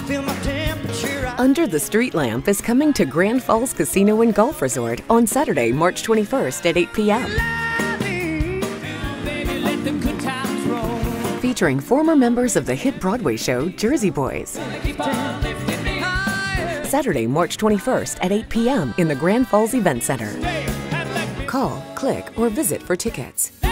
feel my temperature. Under the Street Lamp is coming to Grand Falls Casino and Golf Resort on Saturday, March 21st at 8 p.m. Featuring former members of the hit Broadway show Jersey Boys. Saturday, March 21st at 8 p.m. in the Grand Falls Event Center. Call, click, or visit for tickets.